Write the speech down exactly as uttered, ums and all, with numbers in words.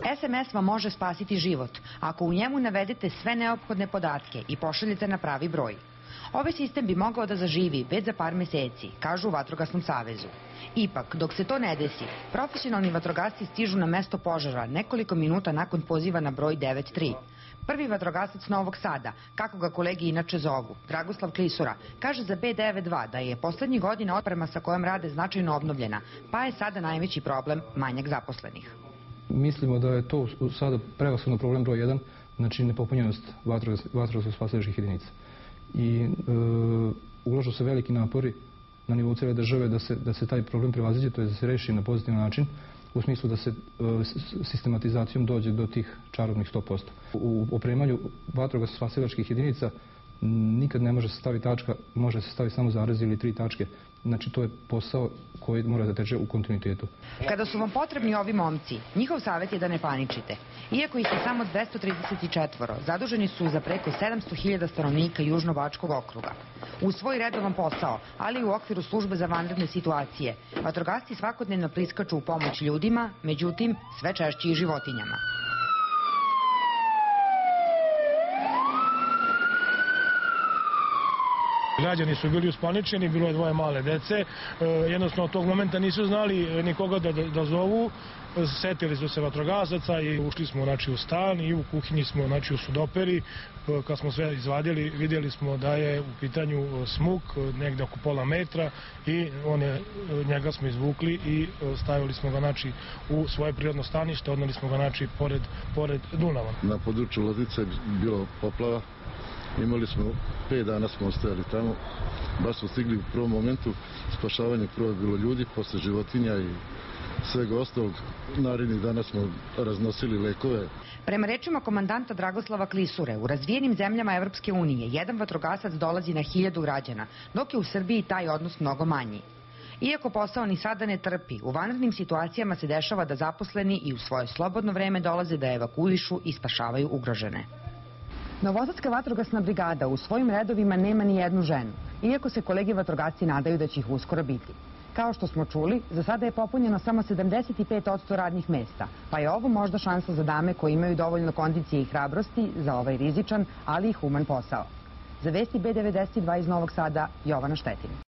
es em es vam može spasiti život ako u njemu navedete sve neophodne podatke i pošaljete na pravi broj. Ovaj sistem bi mogao da zaživi već za par meseci, kažu u Vatrogasnom savezu. Ipak, dok se to ne desi, profesionalni vatrogasci stižu na mesto požara nekoliko minuta nakon poziva na broj devet tri. Prvi vatrogasac Novog Sada, kako ga kolegi inače zovu, Dragoslav Klisura, kaže za be devet dva da je poslednjih godina oprema sa kojom rade značajno obnovljena, pa je sada najveći problem manjak zaposlenih. Mislimo da je to sada prevashodno problem broj jedan, znači nepopunjenost vatrogasno-spasilačkih jedinica. I e, ulažu se veliki napori na nivou cele države da se, da se taj problem prevaziđe, to je da se reši na pozitivan način, u smislu da se e, sistematizacijom dođe do tih čarobnih sto posto. U opremanju vatrogasno-spasilačkih jedinica nikad ne može se staviti tačka, može se staviti samo zarez ili tri tačke. Znači, to je posao koji mora da teče u kontinuitetu. Kada su vam potrebni ovi momci, njihov savjet je da ne paničite. Iako ih je samo dvesta trideset četiri, zaduženi su za preko sedamsto hiljada stanovnika Južno-Bačkog okruga. U svoj redovan posao, ali i u okviru službe za vanredne situacije, vatrogasci svakodnevno priskaču u pomoć ljudima, međutim, sve češće i životinjama. Građani su bili uspaničeni, bilo je dvoje male dece, jednostavno od tog momenta nisu znali nikoga da, da zovu, setili su se vatrogasaca i ušli smo znači, u stan i u kuhinji smo znači, u sudoperi. Kad smo sve izvadili, vidjeli smo da je u pitanju smuk negde oko pola metra i on je, njega smo izvukli i stavili smo ga znači, u svoje prirodno stanište, odneli smo ga znači, pored, pored Dunava. Na području Loznice je bilo poplava. Imali smo, pet dana smo ostajali tamo, baš smo stigli u prvom momentu, spašavanje prvo je bilo ljudi, posle životinja i svega ostalog. Narednih dana smo raznosili lekove. Prema rečima komandanta Dragoslava Klisure, u razvijenim zemljama Evropske unije jedan vatrogasac dolazi na hiljadu građana, dok je u Srbiji taj odnos mnogo manji. Iako posao ni sada ne trpi, u vanrednim situacijama se dešava da zaposleni i u svoje slobodno vreme dolaze da evakuišu i spašavaju ugrožene. Novosadska vatrogasna brigada u svojim redovima nema ni jednu ženu, iako se kolegi vatrogasci nadaju da će ih uskoro biti. Kao što smo čuli, za sada je popunjeno samo sedamdeset pet posto radnih mesta, pa je ovo možda šansa za dame koje imaju dovoljno kondicije i hrabrosti za ovaj rizičan, ali i human posao. Za vesti be devedeset dva iz Novog Sada, Jovana Štetin.